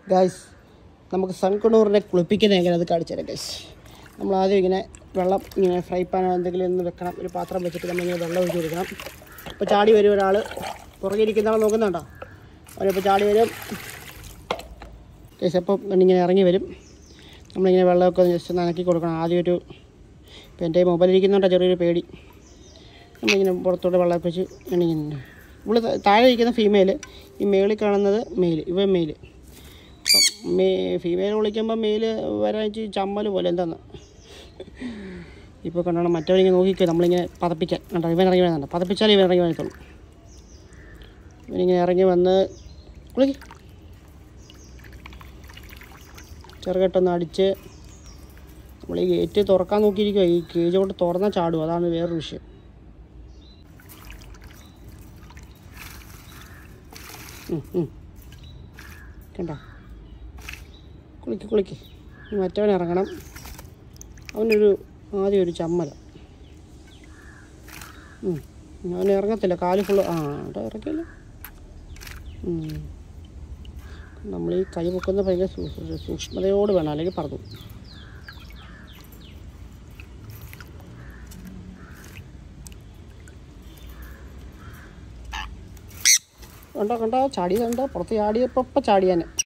Guys, നമുക്ക് സൺകണൂറിനെ കുളിപ്പിക്കുന്നത് എങ്ങനെ അത് കാണിച്ചു തരാം ഗൈസ്. നമ്മൾ ആദ്യം ഇങ്ങനെ വെള്ളം ഇങ്ങനെ ഫ്രൈ പാനോ എന്തെങ്കിലും ഒന്ന് വെക്കണം. ഒരു പാത്രം വെച്ചിട്ട് നമ്മളിങ്ങനെ വെള്ളം ഒഴിച്ച് കൊടുക്കണം. ഇപ്പോൾ ചാടി വരും ഒരാൾ, പുറകെ ഇരിക്കുന്ന ആൾ നോക്കുന്നുണ്ടോ? അവനിപ്പോൾ ചാടി വരും ഗൈസ്. അപ്പം ഇങ്ങനെ ഇറങ്ങി വരും. നമ്മളിങ്ങനെ വെള്ളമൊക്കെ ജസ്റ്റ് നനക്കി കൊടുക്കണം. ആദ്യം ഒരു ഇപ്പോൾ എൻ്റെ മൊബൈൽ ഇരിക്കുന്നുണ്ടോ ചെറിയൊരു പേടി. നമ്മളിങ്ങനെ പുറത്തോട്ട് വെള്ളം വെച്ച് ഇങ്ങനെ ഇവിടെ താഴെ ഇരിക്കുന്ന ഫീമെയിൽ, ഈ മേളിൽ കാണുന്നത് മെയിൽ, ഇവ മെയിൽ. അപ്പം ഫീമെയിൽ വിളിക്കുമ്പോൾ മെയിൽ വരാൻ ചമ്മൽ പോലെ എന്താന്ന് ഇപ്പോൾ കണ്ടോണം. മറ്റവരിങ്ങനെ നോക്കിക്കോ, നമ്മളിങ്ങനെ പതപ്പിക്കാൻ കണ്ടോ. ഇവൻ ഇറങ്ങി വരുന്നുണ്ട്, പതപ്പിച്ചാൽ ഇവൻ ഇറങ്ങി വരത്തുള്ളൂ. ഇവനിങ്ങനെ ഇറങ്ങി വന്ന് വിളിക്ക്, ചെറുകെട്ടൊന്ന് അടിച്ച് നമ്മൾ ഈ ഗേറ്റ് തുറക്കാൻ നോക്കിയിരിക്കുക. ഈ കേജ് കൊണ്ട് തുറന്നാൽ ചാടും, അതാണ് വേറൊരു വിഷയം. കണ്ടോ, കുളിക്ക്. മറ്റവൻ ഇറങ്ങണം. അവനൊരു ആദ്യം ഒരു ചമ്മല, അവൻ ഇറങ്ങത്തില്ല, കാല് ഫുള്ള് ഇറക്കില്ല. നമ്മൾ ഈ കൈ പൊക്കുന്ന ഭയങ്കര സൂക്ഷ്മതയോട് വേണം, അല്ലെങ്കിൽ പറഞ്ഞു. കണ്ടോ ചാടിയതുണ്ടോ, പുറത്ത് ചാടിയപ്പോൾ ചാടിയാൻ